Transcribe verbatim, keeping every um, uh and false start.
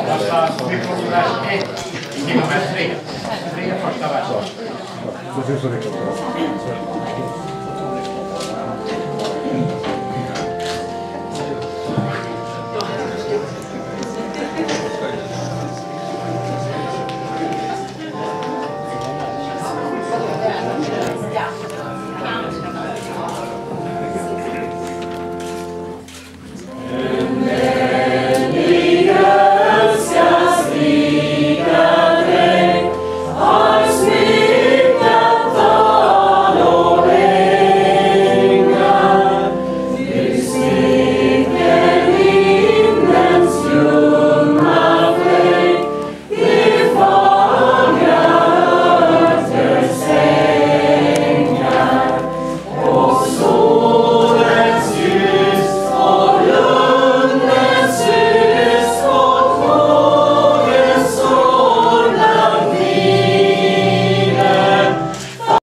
Fasta vi från vers ett till och med tre. Tre första verser. Precis så det kan vara.